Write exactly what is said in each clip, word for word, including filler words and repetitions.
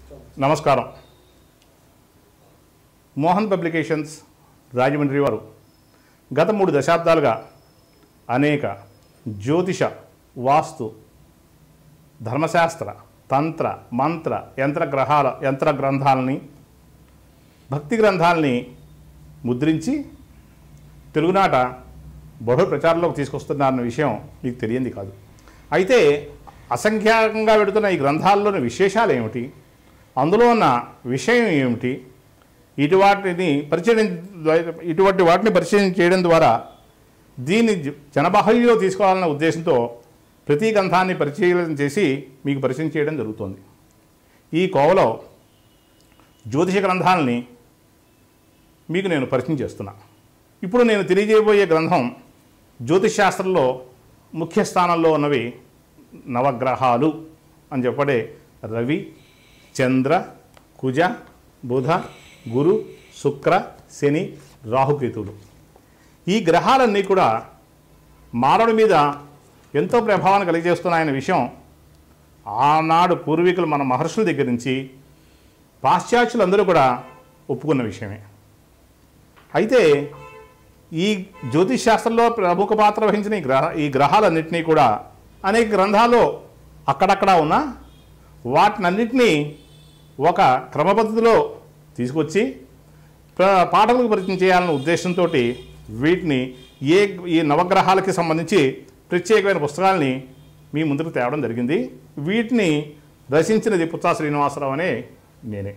నమస్కారం. మోహన్ పబ్లికేషన్స్ రాజమండ్రి వారు గత మూడు దశాబ్దాలుగా అనేక జ్యోతిష, వాస్తు, ధర్మశాస్త్ర, తంత్ర, మంత్ర, యంత్ర గ్రహాల యంత్ర గ్రంథాలని, భక్తి గ్రంథాలని ముద్రించి తెలుగునాట బహు ప్రచారంలోకి తీసుకొస్తున్నారన్న విషయం మీకు తెలియంది కాదు. అయితే అసంఖ్యాకంగా పెడుతున్న ఈ గ్రంథాల్లోని విశేషాలు ఏమిటి, అందులో ఉన్న విషయం ఏమిటి, ఇటు వాటిని పరిచయం ఇటువంటి వాటిని పరిచయం చేయడం ద్వారా దీన్ని జనబాహుళ్యంలో తీసుకోవాలన్న ఉద్దేశంతో ప్రతి గ్రంథాన్ని పరిచయం చేసి మీకు పరిచయం చేయడం జరుగుతుంది. ఈ కోవలో జ్యోతిష గ్రంథాలని మీకు నేను పరిచయం చేస్తున్నా. ఇప్పుడు నేను తెలియజేయబోయే గ్రంథం జ్యోతిష్ శాస్త్రంలో ముఖ్య స్థానంలో ఉన్నవి నవగ్రహాలు అని చెప్పడే రవి, చంద్ర, కుజ, బుధ, గురు, శుక్ర, శని, రాహుకేతువులు. ఈ గ్రహాలన్నీ కూడా మానవుడి మీద ఎంతో ప్రభావాన్ని కలిగజేస్తున్నాయనే విషయం ఆనాడు పూర్వీకులు మన మహర్షుల దగ్గర నుంచి పాశ్చాత్యులందరూ కూడా ఒప్పుకున్న విషయమే. అయితే ఈ జ్యోతిష్ శాస్త్రంలో ప్రముఖ పాత్ర వహించిన ఈ గ్రహ ఈ గ్రహాలన్నింటినీ కూడా అనేక గ్రంథాల్లో అక్కడక్కడ ఉన్న వాటినన్నింటినీ ఒక క్రమపద్ధతిలో తీసుకొచ్చి పాఠకులకు పరిచయం చేయాలన్న ఉద్దేశంతో వీటిని ఏ ఈ నవగ్రహాలకి సంబంధించి ప్రత్యేకమైన పుస్తకాలని మీ ముందుకు తేవడం జరిగింది. వీటిని రచించినది పుత్తా శ్రీనివాసరావు అనే నేనే.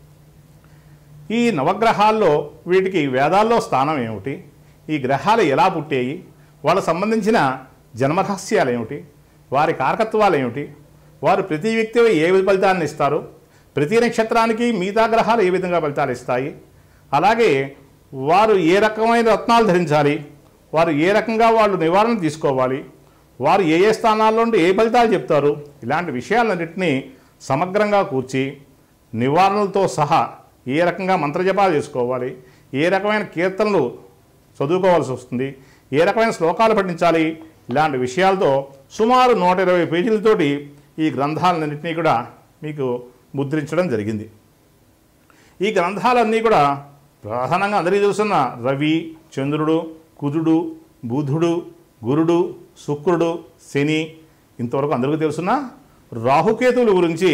ఈ నవగ్రహాల్లో వీటికి వేదాల్లో స్థానం ఏమిటి, ఈ గ్రహాలు ఎలా పుట్టాయి, వాళ్ళకు సంబంధించిన జన్మరహస్యాలు ఏమిటి, వారి కారకత్వాలు ఏమిటి, వారు ప్రతి వ్యక్తి ఏ ఫలితాన్ని ఇస్తారు, ప్రతి నక్షత్రానికి మిగతా గ్రహాలు ఏ విధంగా ఫలితాలు ఇస్తాయి, అలాగే వారు ఏ రకమైన రత్నాలు ధరించాలి, వారు ఏ రకంగా వాళ్ళు నివారణ తీసుకోవాలి, వారు ఏ ఏ స్థానాల్లో ఉండి ఏ ఫలితాలు చెప్తారు, ఇలాంటి విషయాలన్నింటినీ సమగ్రంగా కూర్చి నివారణలతో సహా ఏ రకంగా మంత్రజపాలు చేసుకోవాలి, ఏ రకమైన కీర్తనలు చదువుకోవాల్సి వస్తుంది, ఏ రకమైన శ్లోకాలు పఠించాలి, ఇలాంటి విషయాలతో సుమారు నూట ఇరవై పేజీలతోటి ఈ గ్రంథాలన్నింటినీ కూడా మీకు ముద్రించడం జరిగింది. ఈ గ్రంథాలన్నీ కూడా ప్రధానంగా అందరికీ చూస్తున్న రవి, చంద్రుడు, కుజుడు, బుధుడు, గురుడు, శుక్రుడు, శని, ఇంతవరకు అందరికీ తెలుసున్న రాహుకేతువుల గురించి,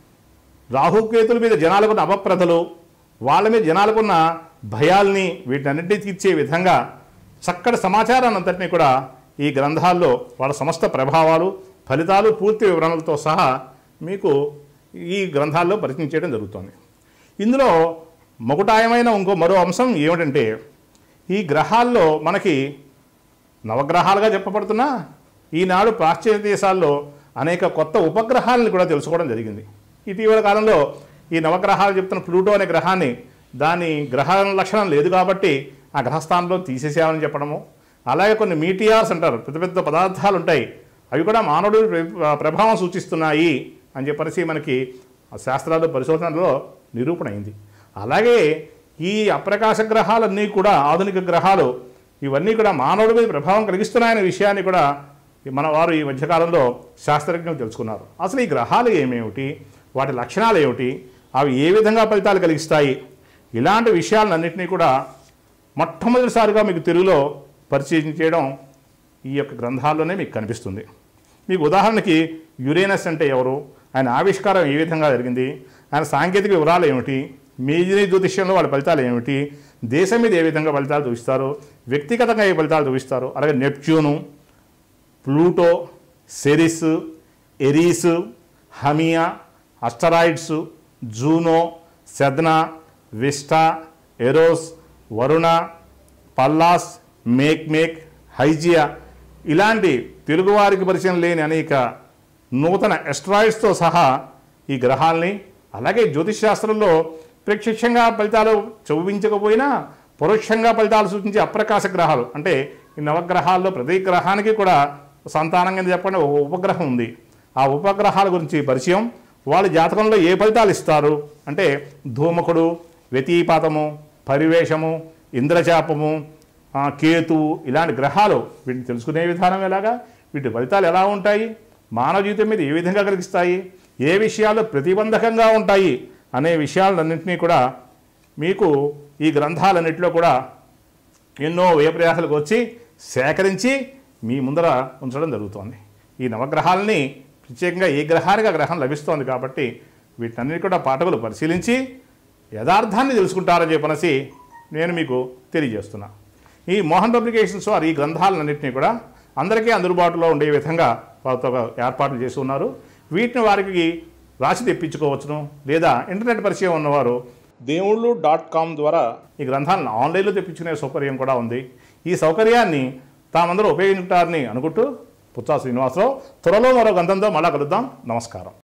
రాహుకేతుల మీద జనాలకున్న అపప్రదలు, వాళ్ళ మీద జనాలకున్న భయాల్ని వీటన్నింటినీ తీర్చే విధంగా చక్కటి సమాచారాన్ని అంతటినీ కూడా ఈ గ్రంథాల్లో వాళ్ళ సమస్త ప్రభావాలు, ఫలితాలు, పూర్తి వివరణలతో సహా మీకు ఈ గ్రంథాల్లో పరిచయం చేయడం జరుగుతుంది. ఇందులో మకుటాయమైన ఇంకో మరో అంశం ఏమిటంటే, ఈ గ్రహాల్లో మనకి నవగ్రహాలుగా చెప్పబడుతున్నా ఈనాడు పాశ్చాత్య దేశాల్లో అనేక కొత్త ఉపగ్రహాలను కూడా తెలుసుకోవడం జరిగింది. ఇటీవల కాలంలో ఈ నవగ్రహాలు చెప్తున్న ప్లూటో అనే గ్రహాన్ని దాని గ్రహ లక్షణం లేదు కాబట్టి ఆ గ్రహస్థానంలో తీసేసామని చెప్పడము, అలాగే కొన్ని మీటియార్స్ అంటారు, పెద్ద పెద్ద పదార్థాలు ఉంటాయి, అవి కూడా మానవుడి ప్రభావం సూచిస్తున్నాయి అని చెప్పేసి మనకి శాస్త్రాలు పరిశోధనలో నిరూపణ అయింది. అలాగే ఈ అప్రకాశ గ్రహాలన్నీ కూడా ఆధునిక గ్రహాలు ఇవన్నీ కూడా మానవుడి మీద ప్రభావం కలిగిస్తున్నాయనే విషయాన్ని కూడా మన వారు ఈ మధ్యకాలంలో శాస్త్రజ్ఞులు తెలుసుకున్నారు. అసలు ఈ గ్రహాలు ఏమేమిటి, వాటి లక్షణాలు ఏమిటి, అవి ఏ విధంగా ఫలితాలు కలిగిస్తాయి, ఇలాంటి విషయాలన్నింటినీ కూడా మొట్టమొదటిసారిగా మీకు తెలుగులో పరిచయం చేయడం ఈ యొక్క గ్రంథాల్లోనే మీకు కనిపిస్తుంది. మీకు ఉదాహరణకి యురేనస్ అంటే ఎవరు, ఆయన ఆవిష్కారం ఏ విధంగా జరిగింది, ఆయన సాంకేతిక వివరాలు ఏమిటి, మేజరీ జ్యోతిష్యంలో వాళ్ళ ఫలితాలు ఏమిటి, దేశం మీద ఏ విధంగా ఫలితాలు చూపిస్తారు, వ్యక్తిగతంగా ఏ ఫలితాలు చూపిస్తారు, అలాగే Neptune, Pluto, Ceres, Eris, Haumea, asteroids, Juno, Sedna, Vesta, Eros, Varuna, Pallas, Makemake, Hygiea, ఇలాంటి తెలుగువారికి పరిచయం లేని అనేక నూతన ఎస్ట్రాయిడ్స్తో సహా ఈ గ్రహాల్ని, అలాగే జ్యోతిష్ శాస్త్రంలో ప్రత్యక్షంగా ఫలితాలు చూపించకపోయినా పరోక్షంగా ఫలితాలు సూచించే అప్రకాశ గ్రహాలు, అంటే ఈ నవగ్రహాల్లో ప్రతి గ్రహానికి కూడా సంతానంగా చెప్పండి ఒక ఉపగ్రహం ఉంది, ఆ ఉపగ్రహాల గురించి పరిచయం, వాళ్ళ జాతకంలో ఏ ఫలితాలు ఇస్తారు అంటే ధూమకుడు, వ్యతిపాతము, పరివేషము, ఇంద్రచాపము, కేతువు, ఇలాంటి గ్రహాలు వీటిని తెలుసుకునే విధానం ఎలాగా, వీటి ఫలితాలు ఎలా ఉంటాయి, మానవ జీవితం మీద ఏ విధంగా కలిగిస్తాయి, ఏ విషయాలు ప్రతిబంధకంగా ఉంటాయి అనే విషయాలన్నింటినీ కూడా మీకు ఈ గ్రంథాలన్నింటిలో కూడా ఎన్నో వ్యయప్రయాసాలకు వచ్చి సేకరించి మీ ముందర ఉంచడం జరుగుతోంది. ఈ నవగ్రహాలని ప్రత్యేకంగా ఏ గ్రహానికి గ్రహం లభిస్తోంది కాబట్టి వీటన్నిటి కూడా పాఠకులు పరిశీలించి యథార్థాన్ని తెలుసుకుంటారని చెప్పనసి నేను మీకు తెలియజేస్తున్నా. ఈ మోహన్ పబ్లికేషన్స్ వారు ఈ గ్రంథాలన్నింటినీ కూడా అందరికీ అందుబాటులో ఉండే విధంగా వారితో ఏర్పాట్లు చేసి ఉన్నారు. వీటిని వారికి రాసి తెప్పించుకోవచ్చును, లేదా ఇంటర్నెట్ పరిచయం ఉన్నవారు దేవుళ్ళు డాట్ కామ్ ద్వారా ఈ గ్రంథాలను ఆన్లైన్లో తెప్పించుకునే సౌకర్యం కూడా ఉంది. ఈ సౌకర్యాన్ని తామందరూ ఉపయోగించుకుంటారని అనుకుంటూ పుచ్చా శ్రీనివాసరావు త్వరలో మరో గ్రంథంతో మళ్ళా కలుద్దాం. నమస్కారం.